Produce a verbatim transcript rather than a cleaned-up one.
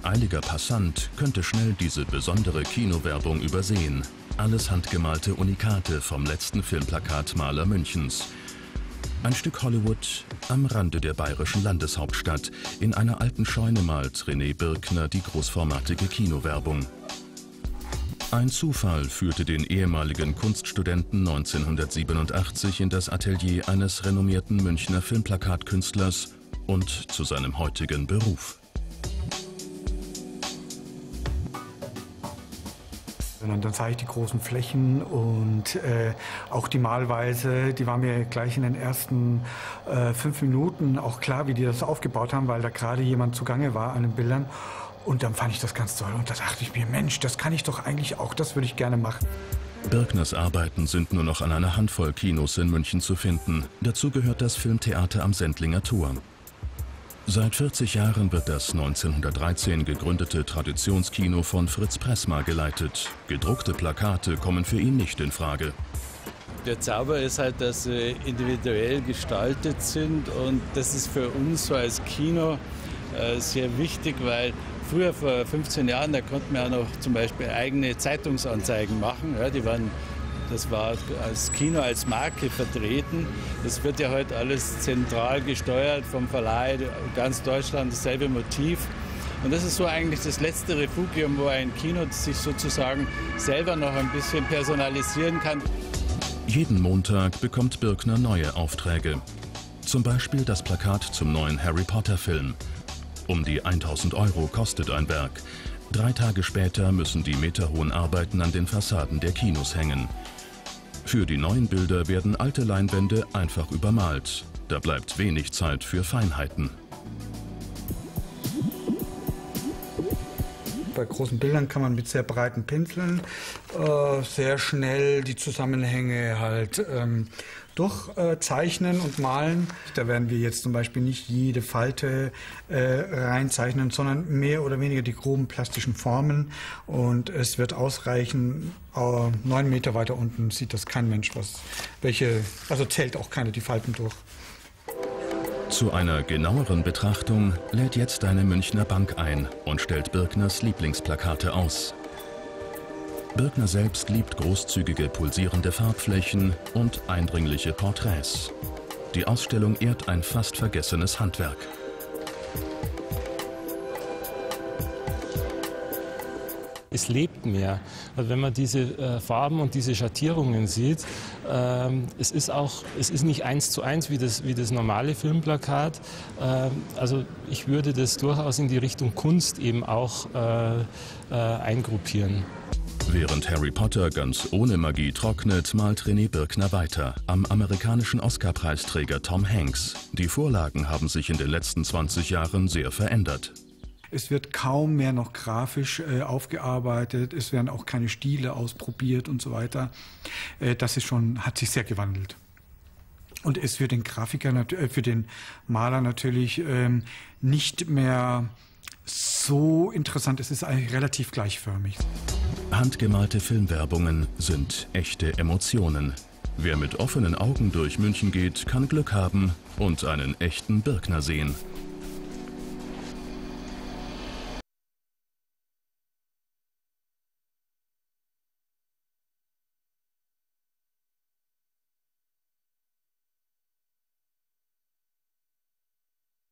eiliger Passant könnte schnell diese besondere Kinowerbung übersehen. Alles handgemalte Unikate vom letzten Filmplakatmaler Münchens. Ein Stück Hollywood am Rande der bayerischen Landeshauptstadt. In einer alten Scheune malt René Birkner die großformatige Kinowerbung. Ein Zufall führte den ehemaligen Kunststudenten neunzehnhundertsiebenundachtzig in das Atelier eines renommierten Münchner Filmplakatkünstlers und zu seinem heutigen Beruf. Und dann sah ich die großen Flächen und äh, auch die Malweise, die war mir gleich in den ersten äh, fünf Minuten auch klar, wie die das aufgebaut haben, weil da gerade jemand zugange war an den Bildern. Und dann fand ich das ganz toll und da dachte ich mir, Mensch, das kann ich doch eigentlich auch, das würde ich gerne machen. Birkners Arbeiten sind nur noch an einer Handvoll Kinos in München zu finden. Dazu gehört das Filmtheater am Sendlinger Tor. Seit vierzig Jahren wird das neunzehnhundertdreizehn gegründete Traditionskino von Fritz Pressmar geleitet. Gedruckte Plakate kommen für ihn nicht in Frage. Der Zauber ist halt, dass sie individuell gestaltet sind und das ist für uns so als Kino äh, sehr wichtig, weil früher, vor fünfzehn Jahren, da konnten wir ja noch zum Beispiel eigene Zeitungsanzeigen machen. Ja, die waren Das war als Kino, als Marke vertreten. Das wird ja heute alles zentral gesteuert vom Verleih, ganz Deutschland dasselbe Motiv. Und das ist so eigentlich das letzte Refugium, wo ein Kino sich sozusagen selber noch ein bisschen personalisieren kann. Jeden Montag bekommt Birkner neue Aufträge. Zum Beispiel das Plakat zum neuen Harry Potter-Film. Um die tausend Euro kostet ein Werk. Drei Tage später müssen die meterhohen Arbeiten an den Fassaden der Kinos hängen. Für die neuen Bilder werden alte Leinwände einfach übermalt. Da bleibt wenig Zeit für Feinheiten. Bei großen Bildern kann man mit sehr breiten Pinseln äh, sehr schnell die Zusammenhänge halt ähm, durchzeichnen äh, und malen. Da werden wir jetzt zum Beispiel nicht jede Falte äh, reinzeichnen, sondern mehr oder weniger die groben plastischen Formen. Und es wird ausreichen, äh, neun Meter weiter unten sieht das kein Mensch, was welche, also zählt auch keiner die Falten durch. Zu einer genaueren Betrachtung lädt jetzt eine Münchner Bank ein und stellt Birkners Lieblingsplakate aus. Birkner selbst liebt großzügige, pulsierende Farbflächen und eindringliche Porträts. Die Ausstellung ehrt ein fast vergessenes Handwerk. Es lebt mehr. Also wenn man diese äh, Farben und diese Schattierungen sieht, ähm, es ist auch, es ist nicht eins zu eins wie das, wie das normale Filmplakat. Ähm, also ich würde das durchaus in die Richtung Kunst eben auch äh, äh, eingruppieren. Während Harry Potter ganz ohne Magie trocknet, malt René Birkner weiter am amerikanischen Oscar-Preisträger Tom Hanks. Die Vorlagen haben sich in den letzten zwanzig Jahren sehr verändert. Es wird kaum mehr noch grafisch äh, aufgearbeitet, es werden auch keine Stile ausprobiert und so weiter. Äh, das ist schon, hat sich sehr gewandelt. Und ist für den Grafiker, äh, für den Maler natürlich ähm, nicht mehr so interessant, es ist eigentlich relativ gleichförmig. Handgemalte Filmwerbungen sind echte Emotionen. Wer mit offenen Augen durch München geht, kann Glück haben und einen echten Birkner sehen.